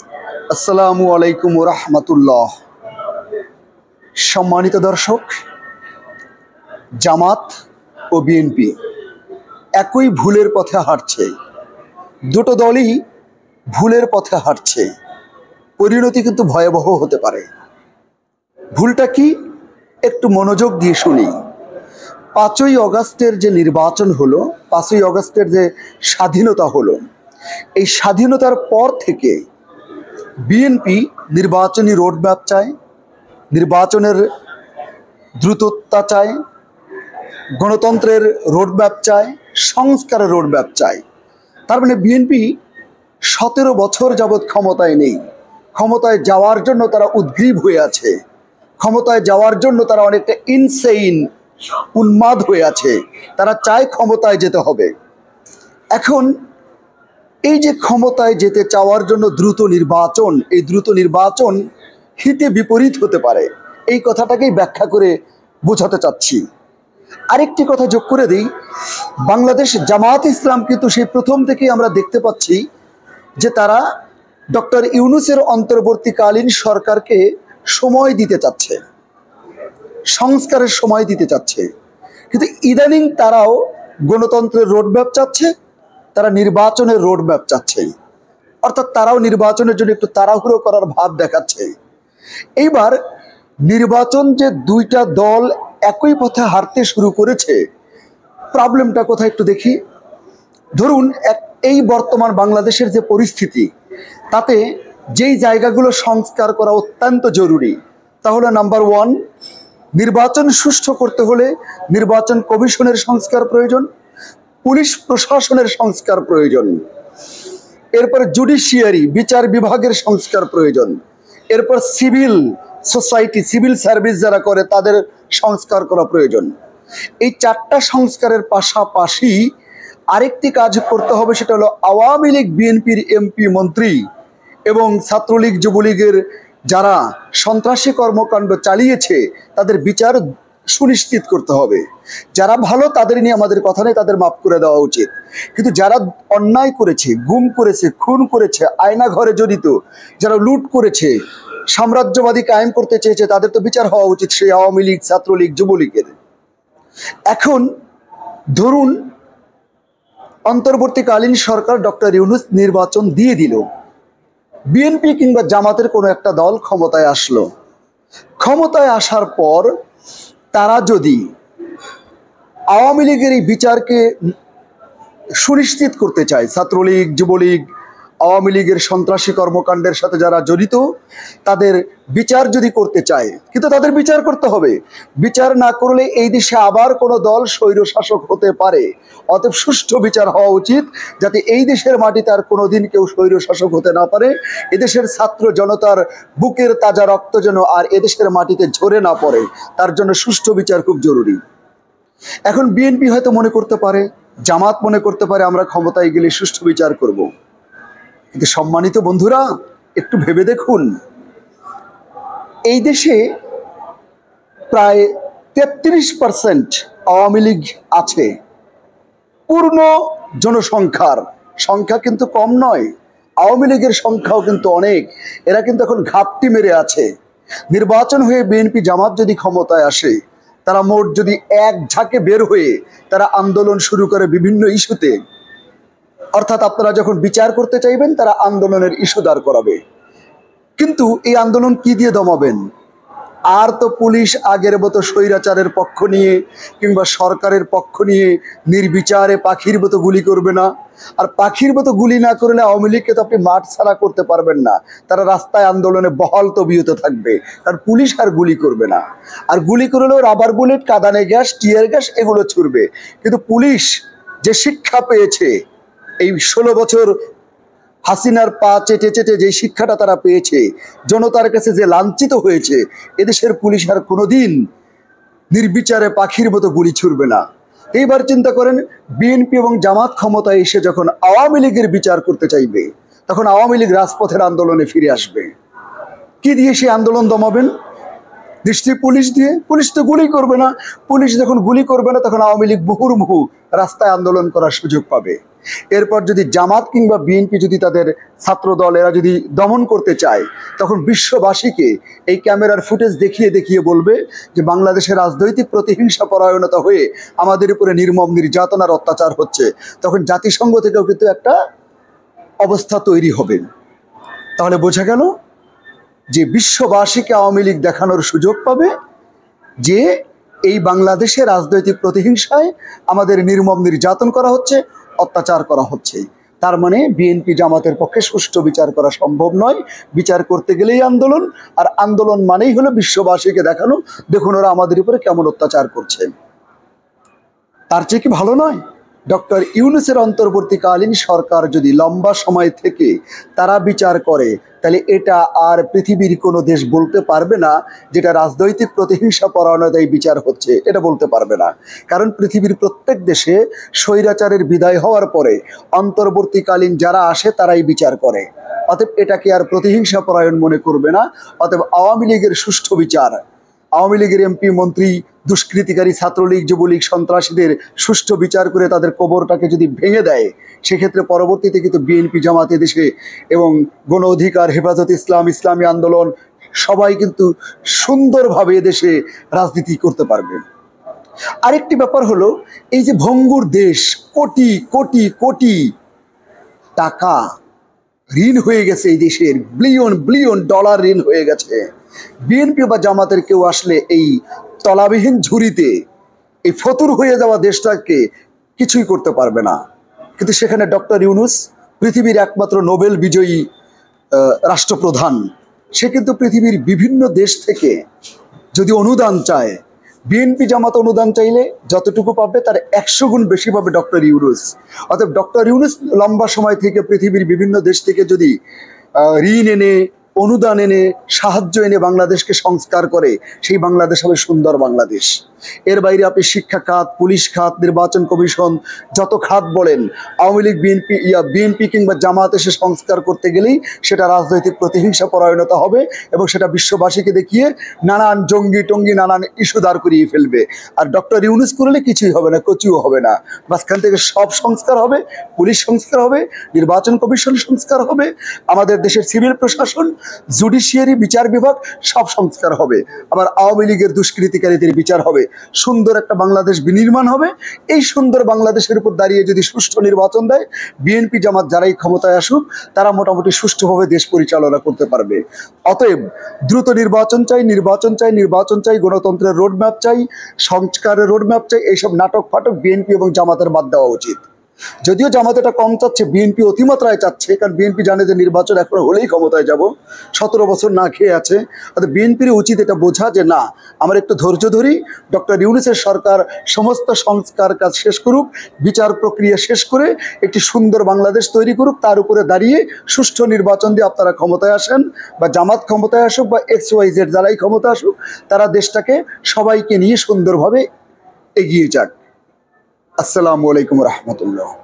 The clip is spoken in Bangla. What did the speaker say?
আসসালামু আলাইকুম ওয়া রাহমাতুল্লাহ। সম্মানিত দর্শক, জামাত ও বিএনপি একই ভুলের পথে হাঁটছে। দুটো দলই ভুলের পথে হাঁটছে। পরিণতি কিন্তু ভয়াবহ হতে পারে। ভুলটা কি? একটু মনোযোগ দিয়ে শুনি। 5ই আগস্টের যে নির্বাচন হলো, 5ই আগস্টের যে স্বাধীনতা হলো, এই স্বাধীনতার পর থেকে বিএনপি নির্বাচনী রোডম্যাপ চায়, নির্বাচনের দ্রুততা চায়, গণতন্ত্রের রোডম্যাপ চায়, সংস্কারের রোডম্যাপ চায়। তার মানে বিএনপি 17 বছর যাবৎ ক্ষমতায় নেই। ক্ষমতায় যাওয়ার জন্য তারা উদ্গ্রীব হয়ে আছে। ক্ষমতায় যাওয়ার জন্য তারা অনেকটা ইনসেইন, উন্মাদ হয়ে আছে। তারা চায় ক্ষমতায় যেতে হবে। এখন এই যে ক্ষমতায় যেতে চাওয়ার জন্য দ্রুত নির্বাচন, এই দ্রুত নির্বাচন হিতে বিপরীত হতে পারে। এই কথাটাকেই ব্যাখ্যা করে বোঝাতে চাচ্ছি। আরেকটি কথা যোগ করে দিই, বাংলাদেশ জামাত ইসলাম কিন্তু সেই প্রথম থেকেই আমরা দেখতে পাচ্ছি যে তারা ডক্টর ইউনূসের অন্তর্বর্তীকালীন সরকারকে সময় দিতে চাচ্ছে, সংস্কারের সময় দিতে চাচ্ছে। কিন্তু ইদানিং তারাও গণতন্ত্রের রোডম্যাপ চাচ্ছে, তারা নির্বাচনের রোডম্যাপ চাচ্ছে। অর্থাৎ তারাও নির্বাচনের জন্য একটু তাড়াহুড়ো করার ভাব দেখাচ্ছে। এইবার নির্বাচন যে দুইটা দল একই পথে হাঁটতে শুরু করেছে, প্রবলেমটা কোথায় একটু দেখি। ধরুন এই বর্তমান বাংলাদেশের যে পরিস্থিতি, তাতে যেই জায়গাগুলো সংস্কার করা অত্যন্ত জরুরি, তাহলে নাম্বার 1, নির্বাচন সুষ্ঠু করতে হলে নির্বাচন কমিশনের সংস্কার প্রয়োজন, পুলিশ প্রশাসনের সংস্কার প্রয়োজন, এরপর জুডিশিয়ারি বিচার বিভাগের সংস্কার প্রয়োজন, এরপর সিভিল সোসাইটি, সিভিল সার্ভিস যারা করে তাদের সংস্কার করা প্রয়োজন। এই 4টা সংস্কারের পাশাপাশি আরেকটি কাজ করতে হবে, সেটা হলো আওয়ামী লীগ বিএনপির এমপি মন্ত্রী এবং ছাত্রলীগ যুবলীগের যারা সন্ত্রাসী কর্মকাণ্ড চালিয়েছে তাদের বিচার সুনিশ্চিত করতে হবে। যারা ভালো তাদের নিয়ে আমাদের কথা নেই, তাদের মাফ করে দেওয়া উচিত। কিন্তু যারা অন্যায় করেছে, গুম করেছে, খুন করেছে, আয়না ঘরে জড়িত, যারা লুট করেছে, সাম্রাজ্যবাদী কায়েম করতে চেয়েছে, তাদের তো বিচার হওয়া উচিত, সেই আওয়ামী লীগ, ছাত্রলীগ, যুবলীগের। এখন ধরুন অন্তর্বর্তীকালীন সরকার ডক্টর ইউনূস নির্বাচন দিয়ে দিল, বিএনপি কিংবা জামাতের কোনো একটা দল ক্ষমতায় আসলো। ক্ষমতায় আসার পর তারা যদি আওয়ামী লীগের এই বিচারকে সুনিশ্চিত করতে চায়, ছাত্রলীগ, যুবলীগ, আওয়ামী লীগের সন্ত্রাসী কর্মকাণ্ডের সাথে যারা জড়িত, তাদের বিচার যদি করতে চায়, কিন্তু তাদের বিচার করতে হবে। বিচার না করলে এই দেশে আবার কোনো দল স্বৈরশাসক হতে পারে। অতএব সুষ্ঠু বিচার হওয়া উচিত, যাতে এই দেশের মাটিতে আর কোনোদিন কেউ স্বৈরশাসক হতে না পারে। এদেশের ছাত্র জনতার বুকের তাজা রক্ত যেন আর এদেশের মাটিতে ঝরে না পড়ে, তার জন্য সুষ্ঠু বিচার খুব জরুরি। এখন বিএনপি হয়তো মনে করতে পারে, জামাত মনে করতে পারে আমরা ক্ষমতায় গেলে সুষ্ঠু বিচার করব। কিন্তু সম্মানিত বন্ধুরা, একটু ভেবে দেখুন, এই দেশে প্রায় 33% আওয়ামী লীগ আছে। পূর্ণ জনসংখ্যার সংখ্যা কিন্তু কম নয়, আওয়ামী লীগের সংখ্যাও কিন্তু অনেক। এরা কিন্তু এখন ঘাপটি মেরে আছে। নির্বাচন হয়ে বিএনপি জামাত যদি ক্ষমতায় আসে, তারা মোট যদি এক ঝাঁকে বের হয়ে তারা আন্দোলন শুরু করে বিভিন্ন ইস্যুতে, অর্থাৎ আপনারা যখন বিচার করতে চাইবেন তারা আন্দোলনের ইস্যু দাঁড় করাবে। কিন্তু এই আন্দোলন কি দিয়ে দমাবেন? আর তো পুলিশ আগের মতো স্বৈরাচারের পক্ষ নিয়ে কিংবা সরকারের পক্ষ নিয়ে নির্বিচারে পাখির মতো গুলি করবে না। আর পাখির মতো গুলি না করলে আওয়ামী লীগকে তো আপনি মাঠ ছাড়া করতে পারবেন না। তারা রাস্তায় আন্দোলনে বহাল তবিয়ত থাকবে, কারণ পুলিশ আর গুলি করবে না। আর গুলি করলেও রাবার বুলেট, কাঁদানে গ্যাস, টিয়ার গ্যাস এগুলো ছুড়বে। কিন্তু পুলিশ যে শিক্ষা পেয়েছে, এই 16 বছর হাসিনার পা চেটে চেটে যে শিক্ষাটা তারা পেয়েছে, জনতার কাছে যে লাঞ্ছিত হয়েছে, এদেশের পুলিশ আর কোনোদিন নির্বিচারে পাখির মতো গুলি ছুড়বে না। এইবার চিন্তা করেন, বিএনপি এবং জামাত ক্ষমতায় এসে যখন আওয়ামী লীগের বিচার করতে চাইবে, তখন আওয়ামী লীগ রাজপথের আন্দোলনে ফিরে আসবে। কি দিয়ে সেই আন্দোলন দমাবেন? নিশ্চয়ই পুলিশ দিয়ে। পুলিশ তো গুলি করবে না। পুলিশ যখন গুলি করবে না, তখন আওয়ামী লীগ মুহুর্মুহু রাস্তায় আন্দোলন করার সুযোগ পাবে। এরপর যদি জামাত কিংবা বিএনপি যদি তাদের ছাত্র দল এরা যদি দমন করতে চায়, তখন বিশ্ববাসীকে এই ক্যামেরার ফুটেজ দেখিয়ে দেখিয়ে বলবে যে বাংলাদেশের রাজনৈতিক প্রতিহিংসা পরায়ণতা হয়ে আমাদের উপরে নির্মম নির্যাতনার অত্যাচার হচ্ছে। তখন জাতিসংঘ থেকেও কিন্তু একটা অবস্থা তৈরি হবে। তাহলে বোঝা গেল যে বিশ্ববাসীকে আওয়ামী লীগ দেখানোর সুযোগ পাবে যে এই বাংলাদেশে রাজনৈতিক প্রতিহিংসায় আমাদের নির্মম নির্যাতন করা হচ্ছে, অত্যাচার করা হচ্ছে। তার মানে বিএনপি জামাতের পক্ষে সুষ্ঠু বিচার করা সম্ভব নয়। বিচার করতে গেলেই আন্দোলন, আর আন্দোলন মানেই হলো বিশ্ববাসীকে দেখানো, দেখুন ওরা আমাদের উপরে কেমন অত্যাচার করছে। তার চেয়ে কি ভালো নয়? ডক্টর ইউনূসের অন্তর্বর্তীকালীন সরকার যদি লম্বা সময় থেকে তারা বিচার করে, তাহলে এটা আর পৃথিবীর কোনো দেশ বলতে পারবে না যেটা রাজনৈতিক প্রতিহিংসা পরায়ণতায় বিচার হচ্ছে, এটা বলতে পারবে না। কারণ পৃথিবীর প্রত্যেক দেশে স্বৈরাচারের বিদায় হওয়ার পরে অন্তর্বর্তীকালীন যারা আসে তারাই বিচার করে। অতএব এটাকে আর প্রতিহিংসা পরায়ণ মনে করবে না। অতএব আওয়ামী লীগের সুষ্ঠু বিচার, আওয়ামী লীগের এমপি মন্ত্রী দুষ্কৃতিকারী ছাত্রলীগ যুবলীগ সন্ত্রাসীদের সুষ্ঠু বিচার করে তাদের কবরটাকে যদি ভেঙে দেয়, সেক্ষেত্রে পরবর্তীতে কিন্তু বিএনপি জামাতে দেশে এবং গণ অধিকার, হেফাজত ইসলাম, ইসলামী আন্দোলন সবাই কিন্তু সুন্দরভাবে এদেশে রাজনীতি করতে পারবে। আরেকটি ব্যাপার হলো, এই যে ভঙ্গুর দেশ, কোটি কোটি কোটি টাকা ঋণ হয়ে গেছে, এই দেশের বিলিয়ন বিলিয়ন ডলার ঋণ হয়ে গেছে। বিএনপি বা জামাতের কেউ আসলে এই তলাবিহীন ঝুড়িতে এই ফতুর হয়ে যাওয়া দেশটাকে কিছুই করতে পারবে না। কিন্তু সেখানে ডক্টর ইউনূস পৃথিবীর একমাত্র নোবেল বিজয়ী রাষ্ট্রপ্রধান, সে কিন্তু পৃথিবীর বিভিন্ন দেশ থেকে যদি অনুদান চায়, বিএনপি জামাত অনুদান চাইলে যতটুকু পাবে তার 100 গুণ বেশি পাবে ডক্টর ইউনূস। অতএব ডক্টর ইউনূস লম্বা সময় থেকে পৃথিবীর বিভিন্ন দেশ থেকে যদি ঋণ এনে, অনুদান এনে, সাহায্য এনে বাংলাদেশকে সংস্কার করে, সেই বাংলাদেশ হবে সুন্দর বাংলাদেশ। এর বাইরে আপনি শিক্ষা খাত, পুলিশ খাত, নির্বাচন কমিশন, যত খাত বলেন, আওয়ামী লীগ বিএনপি কিংবা জামাত এসে সংস্কার করতে গেলেই সেটা রাজনৈতিক প্রতিহিংসা পরায়ণতা হবে এবং সেটা বিশ্ববাসীকে দেখিয়ে নানান জঙ্গি টঙ্গি নানান ইস্যু দাঁড় করিয়ে ফেলবে। আর ডক্টর ইউনূস করলে কিছুই হবে না, কচুও হবে না। মাঝখান থেকে সব সংস্কার হবে, পুলিশ সংস্কার হবে, নির্বাচন কমিশন সংস্কার হবে, আমাদের দেশের সিভিল প্রশাসন, জুডিশিয়ারি, বিচার বিভাগ সব সংস্কার হবে। আবার আওয়ামী লীগের দুষ্কৃতিকারীদের বিচার হবে, সুন্দর একটা বাংলাদেশ বিনির্মাণ হবে। এই সুন্দর বাংলাদেশের উপর দাঁড়িয়ে যদি সুষ্ঠু নির্বাচন দেয়, বিএনপি জামাত যারাই ক্ষমতায় আসুক তারা মোটামুটি সুষ্ঠুভাবে দেশ পরিচালনা করতে পারবে। অতএব দ্রুত নির্বাচন চাই, নির্বাচন চাই, নির্বাচন চাই, গণতন্ত্রের রোডম্যাপ চাই, সংস্কারের রোডম্যাপ চাই। এইসব নাটক ফাটক বিএনপি এবং জামাতের বাদ দেওয়া উচিত। যদিও জামাত এটা কম চাচ্ছে, বিএনপি অতিমাত্রায় চাচ্ছে, কারণ বিএনপি জানে যে নির্বাচন এখন হলেই ক্ষমতায় যাব, 17 বছর না খেয়ে আছে। অর্থাৎ বিএনপির উচিত এটা বোঝা যে না, আমরা একটু ধৈর্য ধরি, ডক্টর ইউনূসের সরকার সমস্ত সংস্কার কাজ শেষ করুক, বিচার প্রক্রিয়া শেষ করে একটি সুন্দর বাংলাদেশ তৈরি করুক, তার উপরে দাঁড়িয়ে সুষ্ঠু নির্বাচন দিয়ে আপনারা ক্ষমতায় আসেন, বা জামাত ক্ষমতায় আসুক বা XYZ যারাই ক্ষমতা আসুক, তারা দেশটাকে সবাইকে নিয়ে সুন্দরভাবে এগিয়ে যাক। আসসালামু আলাইকুম রহমতুল্লাহ।